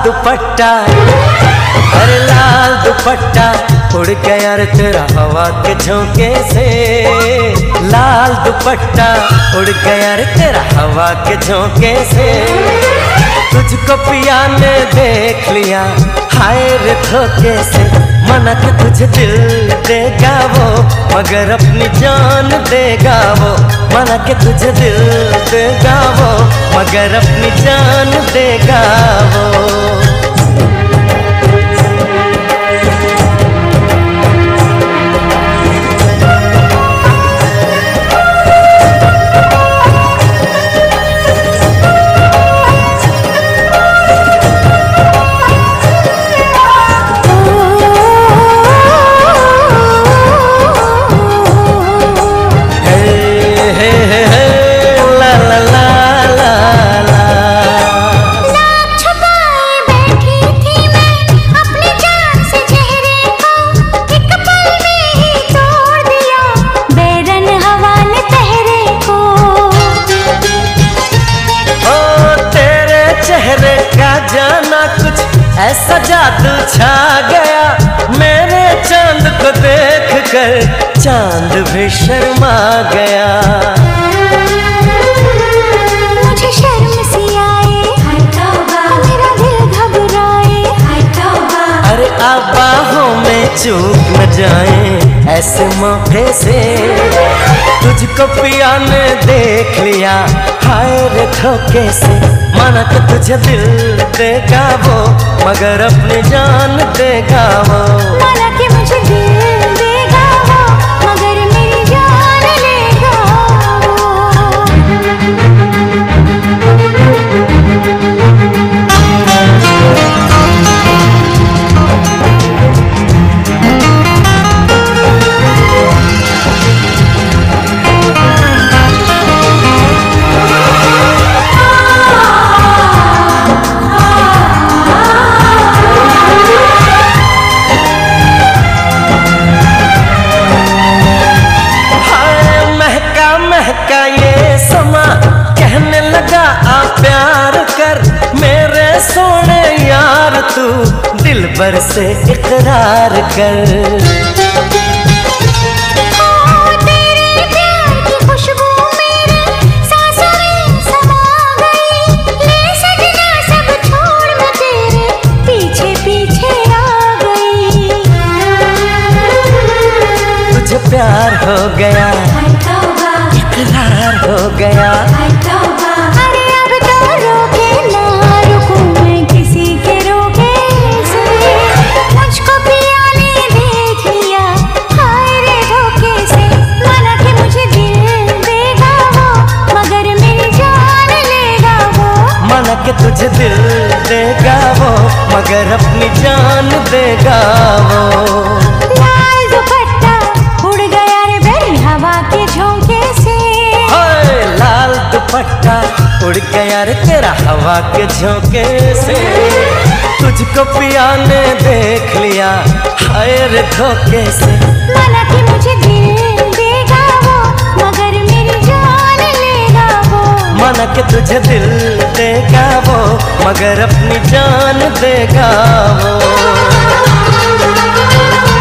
दुपट्टा, अरे लाल दुपट्टा उड़ गया रे तेरा हवा के झोंके से। लाल दुपट्टा उड़ गया रे तेरा हवा के झोंके से। तुझको पिया ने देख लिया हाय रे धोखे से। मना के तुझे दिल देगा वो मगर अपनी जान देगा वो। मना के तुझे दिल देगा वो मगर अपनी जान देगा वो। ऐसा जादू छा गया मेरे चांद को देख कर चांद भी शर्मा गया। मुझे शर्म सी आए मेरा दिल घबराए। अरे आप बाहों में चूक न जाए ऐसे मौके से। तुझको पिया ने देख लिया हाय रे धोखे से। माना कि तुझे दिल देगा वो मगर अपनी जान देगा वो। माना कि मुझे दिल देगा वो मगर मेरी जान लेगा का ये समा कहने लगा आ प्यार कर मेरे सोने यार तू दिल भर से इकरार कर। तेरे प्यार की खुशबू मेरे सांसों में समा गई। ले सजना सब छोड़ मैं तेरे पीछे पीछे आ गई। तुझे प्यार हो गया इकरार हो गया। अरे अब तो रोके ना रुकूं मैं किसी के रोके से। मुझको पिया ने देख लिया हाय रे धोखे से। माना कि मुझे दिल देगा वो मगर मेरी जान लेगा वो। माना कि तुझे दिल देगा वो मगर अपनी जान देगा वो। लाल दुपट्टा उड़ गया रे मेरी हवा के झोंके से। लाल दुपट्टा उड़ गया रे तेरा हवा के झोंके से। तुझको पिया ने देख लिया हाय रे धोखे से। माना कि मुझे दिल देगा वो मगर मेरी जान लेगा वो। माना कि तुझे दिल देगा वो मगर अपनी जान देगा वो।